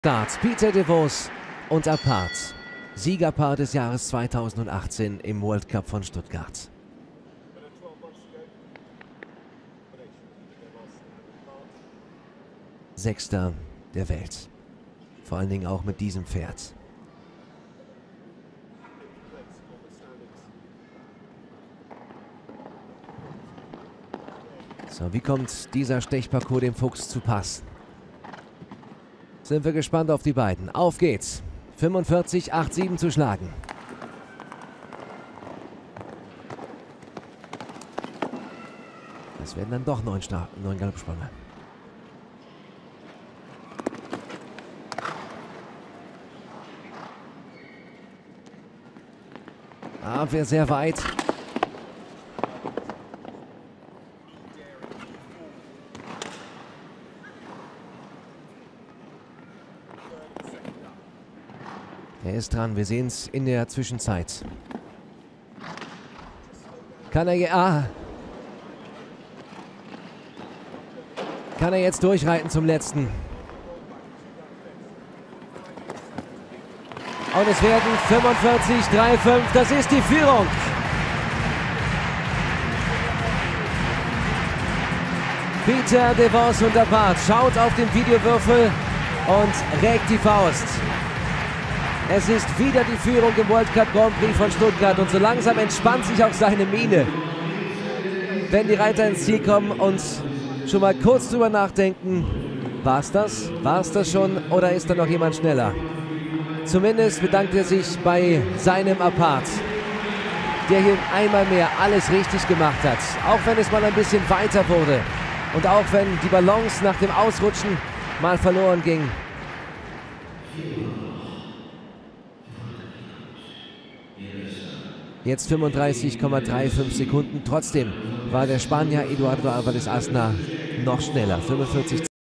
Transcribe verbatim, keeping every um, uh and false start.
Start Pieter de Vos und Apart, Siegerpaar des Jahres zweitausendachtzehn im World Cup von Stuttgart. Sechster der Welt, vor allen Dingen auch mit diesem Pferd. So, wie kommt dieser Stechparcours dem Fuchs zu Pass? Sind wir gespannt auf die beiden. Auf geht's. fünfundvierzig acht sieben zu schlagen. Das werden dann doch neun, neun Galoppsprünge. Abwehr sehr weit. Er ist dran, wir sehen es in der Zwischenzeit. Kann er, ah. Kann er jetzt durchreiten zum letzten? Und es werden fünfundvierzig drei fünf, das ist die Führung. Pieter de Vos und Apart schaut auf den Videowürfel und regt die Faust. Es ist wieder die Führung im World Cup Grand Prix von Stuttgart und so langsam entspannt sich auch seine Miene, wenn die Reiter ins Ziel kommen und schon mal kurz drüber nachdenken, war es das? War es das schon oder ist da noch jemand schneller? Zumindest bedankt er sich bei seinem Apart, der hier einmal mehr alles richtig gemacht hat, auch wenn es mal ein bisschen weiter wurde und auch wenn die Balance nach dem Ausrutschen mal verloren ging. Jetzt fünfunddreißig Komma fünfunddreißig Sekunden. Trotzdem war der Spanier Eduardo Álvarez Asna noch schneller. fünfundvierzig